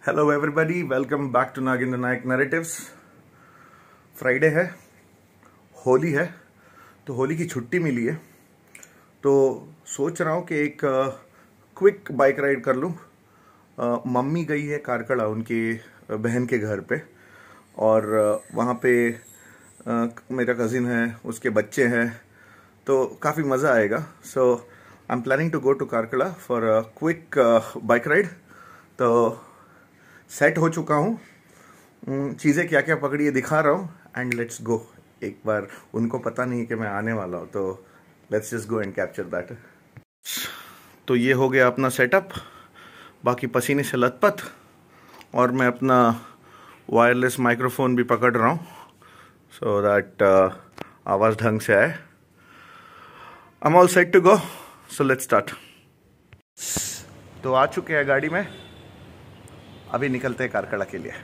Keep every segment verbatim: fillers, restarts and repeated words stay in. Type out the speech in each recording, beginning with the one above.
Hello everybody, welcome back to Nagendra Nayak narratives. Friday है, होली है, तो होली की छुट्टी मिली है, तो सोच रहा हूँ कि एक क्विक बाइक राइड कर लूँ। मम्मी गई है कारकड़ा उनकी बहन के घर पे, और वहाँ पे आ, मेरा कज़िन है, उसके बच्चे हैं, तो काफ़ी मज़ा आएगा। So I am planning to go to Karkada for a quick bike ride. तो सेट हो चुका हूँ, चीज़ें क्या क्या पकड़ी है दिखा रहा हूँ, एंड लेट्स गो। एक बार उनको पता नहीं कि मैं आने वाला हूँ, तो let's just go and capture that. तो ये हो गया अपना सेटअप, बाकी पसीने से लथपथ, और मैं अपना वायरलेस माइक्रोफोन भी पकड़ रहा हूँ सो दैट आवाज़ ढंग से आए। I am all set to go, so let's start. तो आ चुके हैं गाड़ी में, अभी निकलते हैं कारकड़ा के लिए।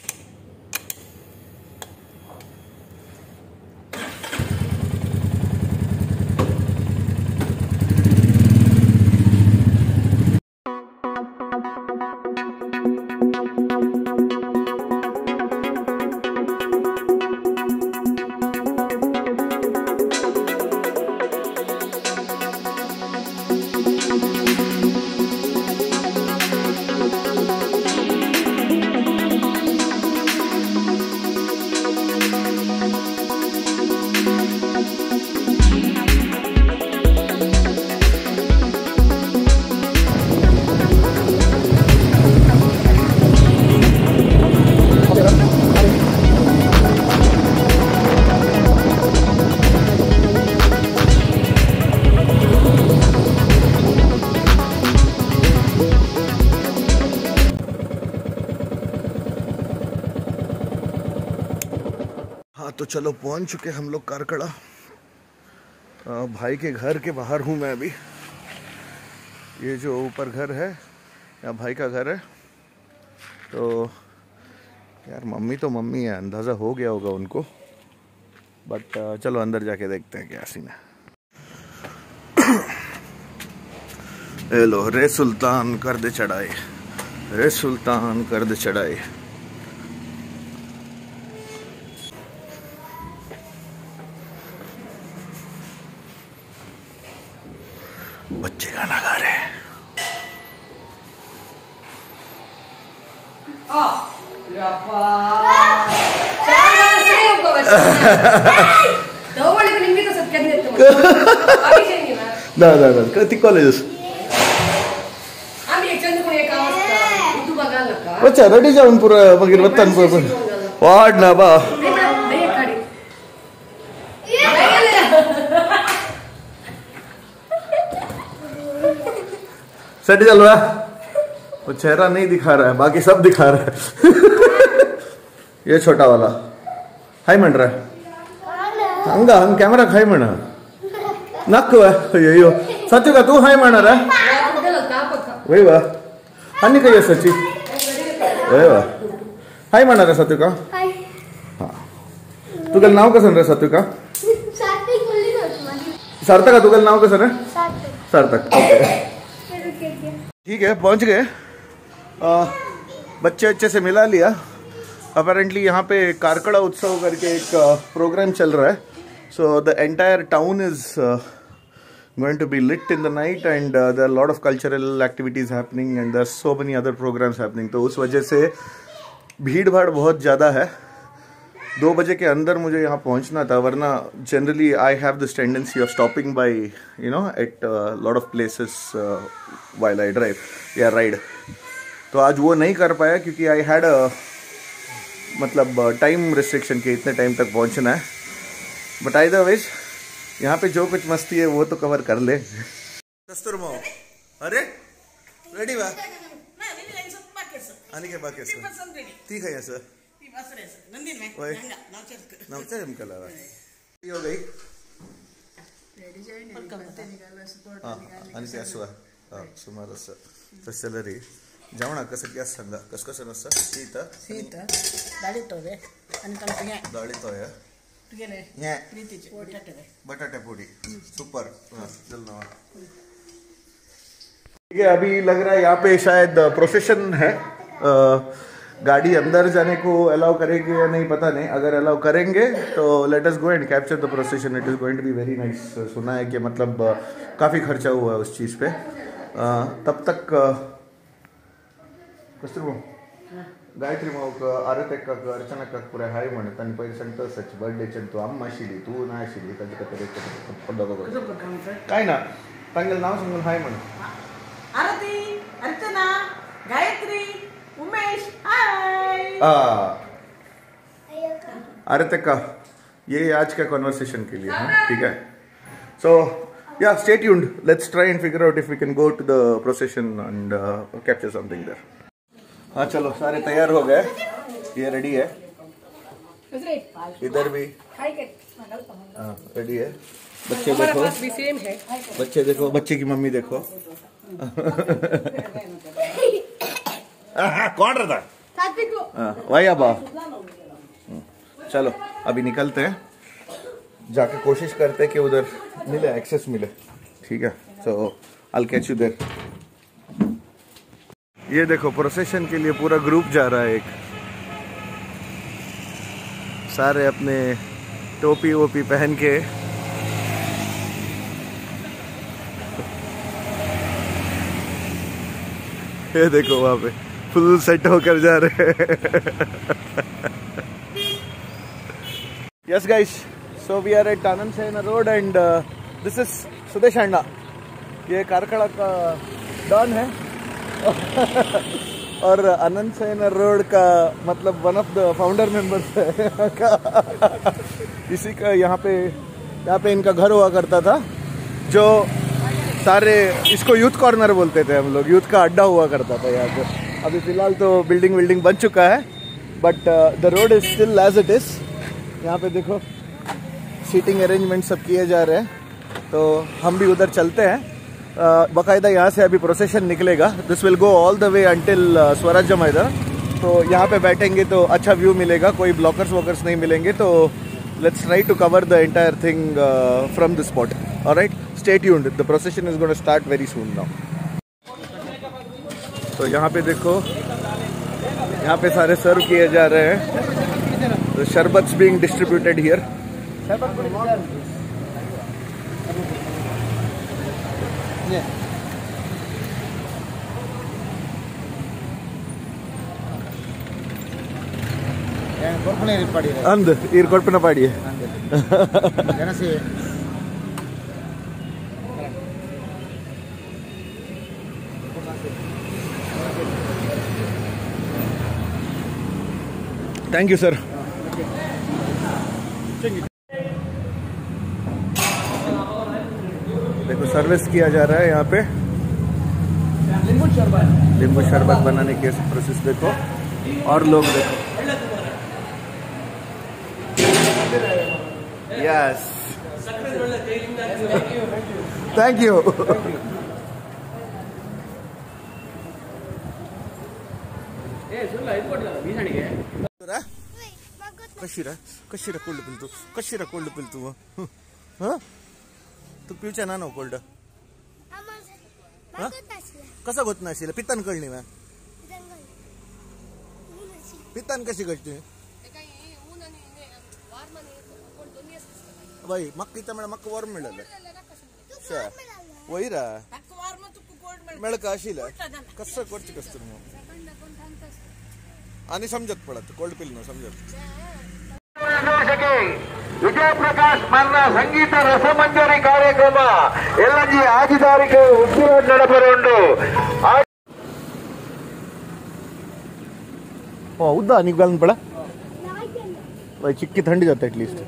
हाँ, तो चलो पहुंच चुके हम लोग कारकड़ा। भाई के घर के बाहर हूँ मैं अभी। ये जो ऊपर घर है या भाई का घर है। तो यार मम्मी तो मम्मी है, अंदाज़ा हो गया होगा उनको, बट चलो अंदर जाके देखते हैं क्या सीन है। हेलो रे सुल्तान कर दे चढ़ाई, रे सुल्तान कर दे चढ़ाई। बच्चे गाना गा रहे हैं। ना ना ना किती कॉलेजेस अच्छा रेडी जाऊन पुरा वगैरे वतन वाढ ना बा सेट चल रहा है। वो चेहरा नहीं दिखा रहा है, बाकी सब दिखा रहा है। ये छोटा वाला हाय मन रहा है, हंगा हम कैमरा खाई मना नक्क अयो सच्चू का तू हाय मना रहा वही वाह हनी कहिए सच्ची वही वाह हाय मना रहा सत्यू का। हाँ तू कल नाव कसं रे सत्यू का सार्थक का तू कल नाव कसं रे सार्थक। ठीक है पहुंच गए, बच्चे अच्छे से मिला लिया। अपेरेंटली यहाँ पे कारकड़ा उत्सव करके एक प्रोग्राम चल रहा है। So the entire town is going to be lit in the night, and there are lot of cultural activities happening, and there are so many other programmes happening. तो उस वजह से भीड़ भाड़ बहुत ज़्यादा है। दो बजे के अंदर मुझे यहाँ पहुँचना था, वरना generally I have this tendency of stopping by you know at lot of places while I drive या राइड। तो आज वो नहीं कर पाया क्योंकि आई हैड अ मतलब टाइम रिस्ट्रिक्शन के इतने टाइम तक पहुँचना है। बट आइदर वेज यहाँ पे जो कुछ मस्ती है वो तो कवर कर ले। कस्तूरबा अरे रेडी बा आणि काय बाकी असं ठीक है सर नमस्ते निकला हो गई हाँ आणि ते असं हां सुमार असं तसं रे जेवणा कसं गॅस सांगा कसं कसं नसतं शीत शीत डाळी तोवे आणि तंपे डाळी तोवे बटाटे पूरी सुपर चल ना। ठीक है, अभी लग रहा है यहाँ पे शायद प्रोसेशन है गाड़ी अंदर जाने को अलाउ करेंगे या नहीं पता नहीं, अगर अलाउ करेंगे तो let us go and capture the procession, it is going to be very nice. सुना है कि मतलब काफ़ी खर्चा हुआ है उस चीज़ पे। uh, तब तक कसरू गायत्री मावक आरतेक अर्चनक पुरा हाय म्हण तानी पयली संत सच बर्थडे चे तू अम्मा आशिल्ली तू ना आशिल्ली ताजे कतरे काय ना तांगेल नाव सांगून हाय म्हण आरती अर्चना गायत्री उमेश हाय। आरतेक का ये आज का कॉन्वर्सेशन के लिए है, ठीक है। So yeah stay tuned, let's try and figure out if we can go to the procession and capture something there. हाँ चलो सारे तैयार हो गए, ये रेडी है, इधर भी हाँ रेडी है। बच्चे देखो, बच्चे देखो, बच्चे की मम्मी देखो। कौन रहा था वही अब चलो अभी निकलते हैं, जाके कोशिश करते हैं कि उधर मिले, एक्सेस मिले, ठीक है। So I will catch you there. ये देखो प्रोसेशन के लिए पूरा ग्रुप जा रहा है, एक सारे अपने टोपी वोपी पहन के। ये देखो वहां पे फुल सेट होकर जा रहे हैं। Yes guys, so we are at Anand Sena road and this is Sudesh Anna, ये कारकड़ा का डॉन है और आनंद सेना रोड का मतलब one of the founder members है का। इसी का यहाँ पे यहाँ पे इनका घर हुआ करता था, जो सारे इसको यूथ कॉर्नर बोलते थे हम लोग, यूथ का अड्डा हुआ करता था यहाँ पे। अभी फिलहाल तो बिल्डिंग बिल्डिंग बन चुका है, but the road is still as it is. यहाँ पे देखो सीटिंग अरेंजमेंट सब किए जा रहे हैं, तो हम भी उधर चलते हैं। uh, बाकायदा यहाँ से अभी प्रोसेशन निकलेगा, this will go all the way until Swarajya Maidan. तो यहाँ पे बैठेंगे तो अच्छा व्यू मिलेगा, कोई ब्लॉकर्स वॉकर्स नहीं मिलेंगे। तो let's try to cover the entire thing from the spot. Alright, stay tuned, the procession is going to start very soon now. तो यहाँ पे देखो, यहाँ पे सारे सर्व किए जा रहे हैं, तो शरबत्स बीइंग डिस्ट्रीब्यूटेड हियर। अंद ईर कोर्पन पाड़ी है। Thank you sir. देखो सर्विस किया जा रहा है यहाँ पे, नींबू शरबत नींबू शरबत बनाने की प्रोसेस देखो, और लोग देखो। Yes, thank you. कशीरा कशीरा कोल्ड पिलतू कशीरा कोल्ड पिलतू हाँ तू पिवचे ना नो कोल्ड कसा गोत नाशिला पित्तान कळणी वा पित्तान कशी कळती बाई मक्क इथं मेळ मक्क वॉर्म मिळालं शा वैरा मेळ का आशिला कसं कोर्ची कसं मग आणि समजत पडत कोल्ड पिल नो समजत ವಿಜಯ ಪ್ರಕಾಶ್ ಮನ್ನ ಸಂಗೀತ ರಸಮಂಜರಿ ಕಾರ್ಯಕ್ರಮ ಎಲ್ಲಂಜಿ ಆದಿ ತಾರೀಕು ಉದ್ಯೋಗ ನಡಪರುಂಡು ಹೌದಾ ನೀವು ಗಾಲನ್ ಪಡ ಚಿಕ್ಕಿ ಥಂಡಿ ಜಾತ ಅಟ್ಲೀಸ್ಟ್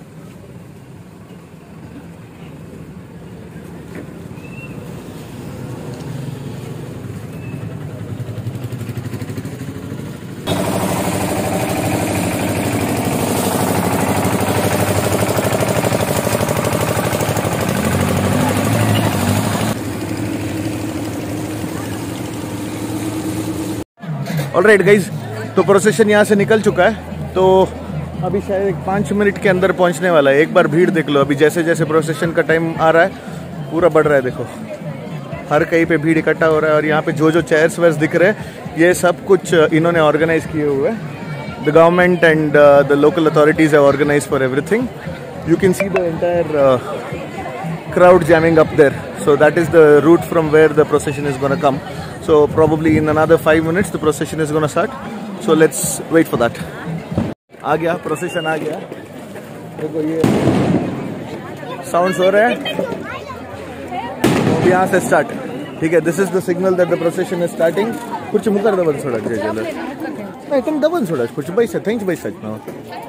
ऑलराइट गाइज, तो प्रोसेशन यहाँ से निकल चुका है, तो अभी शायद एक पाँच मिनट के अंदर पहुँचने वाला है। एक बार भीड़ देख लो, अभी जैसे जैसे प्रोसेशन का टाइम आ रहा है पूरा बढ़ रहा है। देखो हर कहीं पे भीड़ इकट्ठा हो रहा है, और यहाँ पे जो जो चेयर्स वेयर्स दिख रहे हैं ये सब कुछ इन्होंने ऑर्गेनाइज किए हुए हैं. The government and uh, the local authorities have organized for everything. You can see the entire uh, crowd jamming up there. So that is the route from where the procession is going to come. So probably in another five minutes the procession is going to start. So let's wait for that. आ गया procession आ गया. देखो ये sounds हो रहे हैं. तो यहाँ से start. ठीक है. This is the signal that the procession is starting. कुछ मुकर डबल सोडा जे जले. नाही तुम डबल सोडा कुछ पैसे थँक्स पैसे